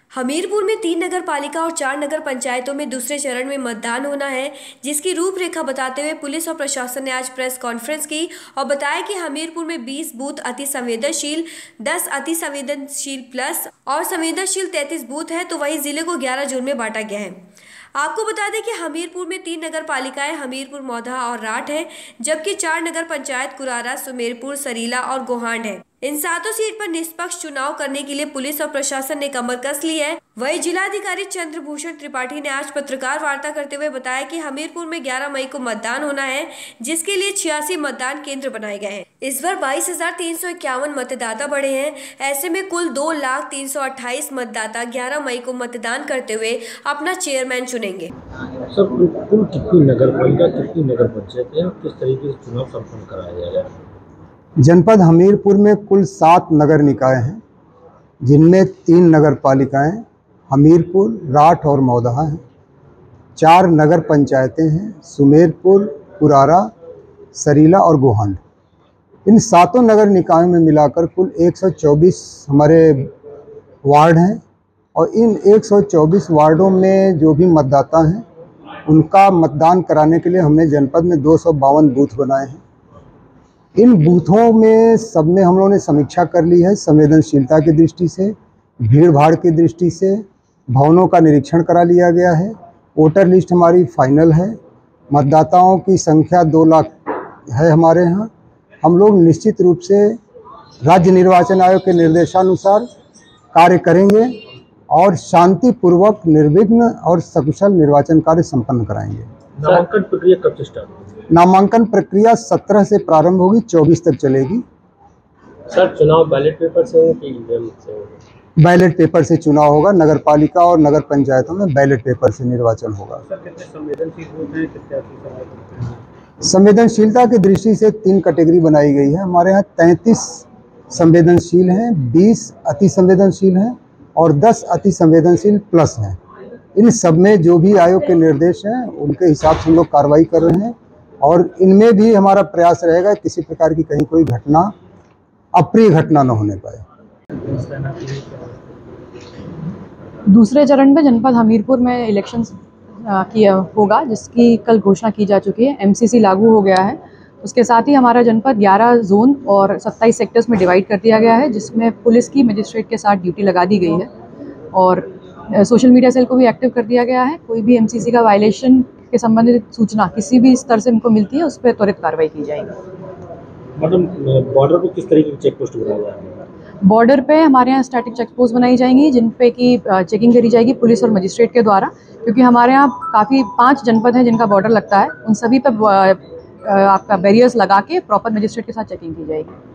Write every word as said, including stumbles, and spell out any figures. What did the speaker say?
हमीरपुर में तीन नगर पालिका और चार नगर पंचायतों में दूसरे चरण में मतदान होना है, जिसकी रूपरेखा बताते हुए पुलिस और प्रशासन ने आज प्रेस कॉन्फ्रेंस की और बताया कि हमीरपुर में बीस बूथ अति संवेदनशील, दस अति संवेदनशील प्लस और संवेदनशील तैंतीस बूथ है, तो वहीं जिले को ग्यारह जोन में बांटा गया है। आपको बता दें कि हमीरपुर में तीन नगर पालिकाएं हमीरपुर, मौधा और राठ है, जबकि चार नगर पंचायत कुरारा, सुमेरपुर, सरीला और गोहांड है। इन सातों सीट पर निष्पक्ष चुनाव करने के लिए पुलिस और प्रशासन ने कमर कस ली है। वहीं जिलाधिकारी चंद्रभूषण त्रिपाठी ने आज पत्रकार वार्ता करते हुए बताया कि हमीरपुर में ग्यारह मई को मतदान होना है, जिसके लिए छियासी मतदान केंद्र बनाए गए हैं। इस बार बाईस हजार तीन सौ इक्यावन मतदाता बढ़े हैं। ऐसे में कुल दो लाख तीन सौ अट्ठाईस मतदाता ग्यारह मई को मतदान करते हुए अपना चेयरमैन चुनेंगे। सर, कुल कितनी नगर पालिका, कितनी नगर पंचायतें और किस तरीके से चुनाव संपन्न कराया जाएगा? जनपद हमीरपुर में कुल सात नगर निकाय हैं, जिनमें तीन नगर पालिकाएं हमीरपुर, राठ और मौधा हैं। चार नगर पंचायतें हैं, सुमेरपुर, कुरारा, सरीला और गोहांड। इन सातों नगर निकायों में मिलाकर कुल एक सौ चौबीस हमारे वार्ड हैं और इन एक सौ चौबीस वार्डों में जो भी मतदाता हैं उनका मतदान कराने के लिए हमने जनपद में दो सौ बावन बूथ बनाए हैं। इन बूथों में सब में हम लोगों ने समीक्षा कर ली है। संवेदनशीलता की दृष्टि से, भीड़ भाड़ की दृष्टि से भवनों का निरीक्षण करा लिया गया है। वोटर लिस्ट हमारी फाइनल है। मतदाताओं की संख्या दो लाख है हमारे यहाँ। हम लोग निश्चित रूप से राज्य निर्वाचन आयोग के निर्देशानुसार कार्य करेंगे और शांतिपूर्वक, निर्विघ्न और सकुशल निर्वाचन कार्य संपन्न कराएंगे। नामांकन प्रक्रिया कब से स्टार्ट होगी? नामांकन प्रक्रिया सत्रह से प्रारंभ होगी, चौबीस तक चलेगी। सर, चुनाव बैलेट पेपर से होगा कि ईवीएम से होगा? बैलेट पेपर से चुनाव होगा। नगर पालिका और नगर पंचायतों में बैलेट पेपर से निर्वाचन होगा। सर, कितने संवेदनशील बूथ हैं, कितने अति संवेदनशील? संवेदनशीलता की दृष्टि से तीन कैटेगरी बनाई गई है। हमारे यहाँ तैंतीस संवेदनशील हैं, बीस अति संवेदनशील हैं और दस अति संवेदनशील प्लस हैं। इन सब में जो भी आयोग के निर्देश हैं उनके हिसाब से हम लोग कार्रवाई कर रहे हैं और इनमें भी हमारा प्रयास रहेगा किसी प्रकार की कहीं कोई घटना, अप्रिय घटना न होने पाए। दूसरे चरण में जनपद हमीरपुर में इलेक्शन किया होगा, जिसकी कल घोषणा की जा चुकी है। एमसीसी लागू हो गया है। उसके साथ ही हमारा जनपद ग्यारह जोन और सत्ताईस सेक्टर्स में डिवाइड कर दिया गया है, जिसमें पुलिस की मजिस्ट्रेट के साथ ड्यूटी लगा दी गई है और सोशल मीडिया सेल को भी एक्टिव कर दिया गया है। कोई भी एमसीसी का वायलेशन के संबंधित सूचना किसी भी स्तर से हमको मिलती है, उस पर त्वरित कार्रवाई की जाएगी। मैडम, बॉर्डर पर किस तरीके की चेक पोस्ट बनाया जाएगा? बॉर्डर पे हमारे यहाँ स्टैटिक चेक पोस्ट बनाई जाएंगी, जिन पे की चेकिंग करी जाएगी पुलिस और मजिस्ट्रेट के द्वारा, क्योंकि हमारे यहाँ काफ़ी पाँच जनपद हैं जिनका बॉर्डर लगता है। उन सभी पे आपका बैरियर्स लगा के प्रॉपर मजिस्ट्रेट के साथ चेकिंग की जाएगी।